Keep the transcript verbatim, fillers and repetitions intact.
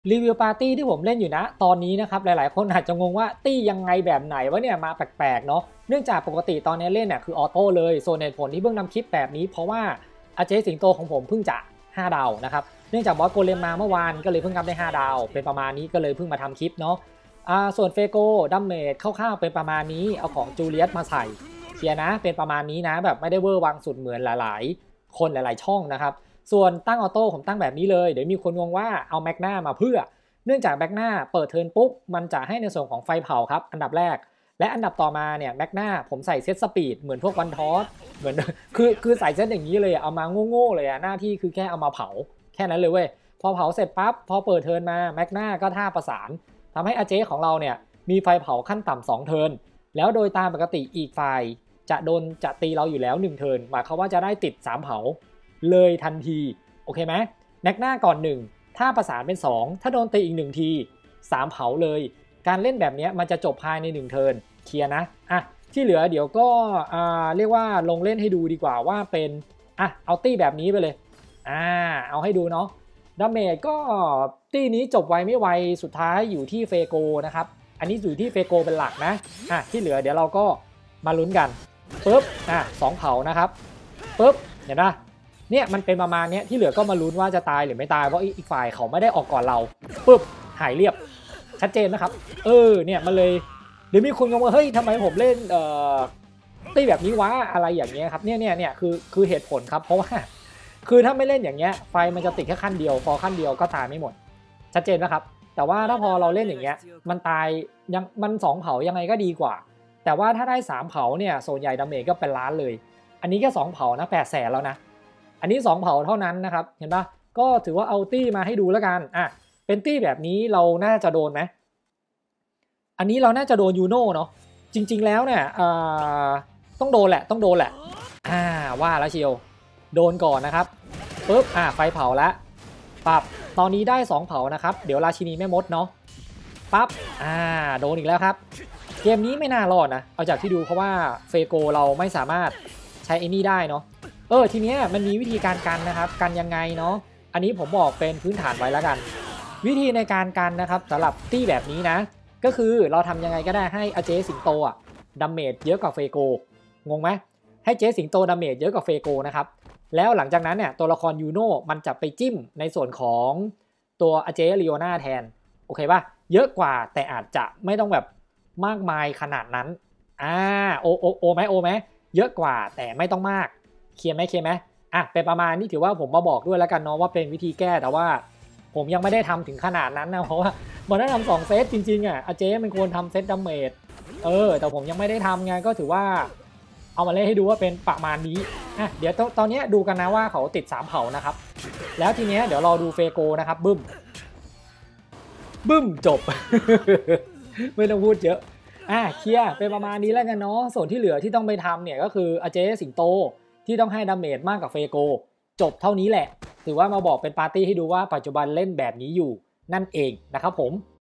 รีวิวปาร์ตี้ที่ผมเล่นอยู่นะตอนนี้นะครับหลายๆคนอาจจะงงว่าตี้ยังไงแบบไหนวะเนี่ยมาแปลกๆเนาะเนื่องจากปกติตอนนี้เล่นเนี่ยคือออโต้เลยส่วนเหตุผลที่เพิ่งนำคลิปแบบนี้เพราะว่าอาเจสิงโตของผมเพิ่งจะห้าดาวนะครับเนื่องจากบอสโกเลมมาเมื่อวานก็เลยเพิ่งทำได้ห้าดาวเป็นประมาณนี้ก็เลยเพิ่งมาทำคลิปเนาะอ่าส่วนเฟโกดัมเมจคร่าวๆเป็นประมาณนี้เอาของจูเลียสมาใส่เคลียร์นะเป็นประมาณนี้นะแบบไม่ได้เวอร์วังสุดเหมือนหลายๆคนหลายๆช่องนะครับส่วนตั้งออโต้ผมตั้งแบบนี้เลยเดี๋ยวมีคนงงว่าเอาแมกนามาเพื่อเนื่องจากแมกนาเปิดเทิร์นปุ๊บมันจะให้ในส่วนของไฟเผาครับอันดับแรกและอันดับต่อมาเนี่ยแมกนาผมใส่เซตสปีดเหมือนพวกวันทอสเหมือนคือคือใส่เซตอย่างนี้เลยเอามาโง่ๆเลยอะหน้าที่คือแค่เอามาเผาแค่นั้นเลยเว้ยพอเผาเสร็จปั๊บพอเปิดเทิร์นมาแมกนาก็ท่าประสานทำให้อาเจของเราเนี่ยมีไฟเผาขั้นต่ำสองเทิร์นแล้วโดยตามปกติอีกฝ่ายจะโดนจะตีเราอยู่แล้วหนึ่งเทิร์นหมายความว่าจะได้ติดสามเผาเลยทันทีโอเคไหมแมกนาก่อนหนึ่งถ้าประสานเป็นสองถ้าโดนตีอีกหนึ่งทีสามเผาเลยการเล่นแบบนี้มันจะจบภายในหนึ่งเทิร์นเคลียร์นะอ่ะที่เหลือเดี๋ยวก็อ่าเรียกว่าลงเล่นให้ดูดีกว่าว่าเป็นอ่ะเอาตี้แบบนี้ไปเลยอ่าเอาให้ดูเนาะดาเมจก็ตี้นี้จบไวไม่ไวสุดท้ายอยู่ที่เฟโกนะครับอันนี้อยู่ที่เฟโกเป็นหลักนะอ่ะที่เหลือเดี๋ยวเราก็มาลุ้นกันปึ๊บอ่ะสองเผานะครับปึ๊บเห็นปะเนี่ยมันเป็นประมาณนี้ที่เหลือก็มาลุ้นว่าจะตายหรือไม่ตายเพราะอีกฝ่ายเขาไม่ได้ออกก่อนเราปึ๊บหายเรียบชัดเจนนะครับเออเนี่ยมันเลยเดี๋ยวมีคนงงว่าเฮ้ยทำไมผมเล่นเอ่อตีแบบนี้วะอะไรอย่างเงี้ยครับเนี่ยเนี่ยเนี่ยคือคือเหตุผลครับเพราะว่าคือถ้าไม่เล่นอย่างเงี้ยไฟมันจะติดแค่ขั้นเดียวพอขั้นเดียวก็ตายไม่หมดชัดเจนนะครับแต่ว่าถ้าพอเราเล่นอย่างเงี้ยมันตายยังมันสองเผายังไงก็ดีกว่าแต่ว่าถ้าได้สามเผาเนี่ยโซนใหญ่ดาเมจก็เป็นล้านเลยอันนี้แค่สองเผานะแปดแสนแล้วนะอันนี้สองเผาเท่านั้นนะครับเห็นปะก็ถือว่าเอาตี้มาให้ดูแล้วกันอ่ะเป็นตี้แบบนี้เราน่าจะโดนไหมอันนี้เราน่าจะโดนยูโน่เนาะจริงๆแล้วเนี่ยต้องโดนแหละต้องโดนแหละอ่าว่าแล้วเชียวโดนก่อนนะครับปุ๊บอ่าไฟเผาแล้วปั๊บตอนนี้ได้สองเผานะครับเดี๋ยวราชินีแม่มดเนาะปั๊บอ่าโดนอีกแล้วครับเกมนี้ไม่น่ารอดนะเอาจากที่ดูเพราะว่าเฟโกเราไม่สามารถใช้ไอ้นี่ได้เนาะเออทีเนี้ยมันมีวิธีการกันนะครับกันยังไงเนาะอันนี้ผมบอกเป็นพื้นฐานไว้แล้วกันวิธีในการกันนะครับสำหรับตี้แบบนี้นะก็คือเราทำยังไงก็ได้ให้อาเจสิงโตอะดาเมจเยอะกว่าเฟโกงงไหมให้เจสิงโตดาเมจเยอะกว่าเฟโกนะครับแล้วหลังจากนั้นเนี่ยตัวละครยูโน่มันจะไปจิ้มในส่วนของตัวอาเจลิโอนาแทนโอเคป่ะเยอะกว่าแต่อาจจะไม่ต้องแบบมากมายขนาดนั้นอ่าโอโอโอไหมโอไหมเยอะกว่าแต่ไม่ต้องมากเคลียร์ไหมเคลียร์ไหมอ่ะเป็นประมาณนี้ถือว่าผมมาบอกด้วยแล้วกันเนาะว่าเป็นวิธีแก้แต่ว่าผมยังไม่ได้ทำถึงขนาดนั้นนะเพราะว่ามันได้ทำสองเซตจริงๆอ่ะอาเจมันควรทำเซตดาเมจเออแต่ผมยังไม่ได้ทำไงก็ถือว่าเอามาเล่นให้ดูว่าเป็นประมาณนี้อ่ะเดี๋ยวตอนนี้ดูกันนะว่าเขาติดสามเผานะครับแล้วทีเนี้ยเดี๋ยวรอดูเฟโกนะครับบึ้มบึ้มจบ ไม่ต้องพูดเยอะอ่ะเคลียร์เป็นประมาณนี้แล้วกันเนาะส่วนที่เหลือที่ต้องไปทำเนี่ยก็คืออาเจสิงโตที่ต้องให้ดาเมจมากกว่าเฟโกจบเท่านี้แหละถือว่ามาบอกเป็นปาร์ตี้ให้ดูว่าปัจจุบันเล่นแบบนี้อยู่นั่นเองนะครับผม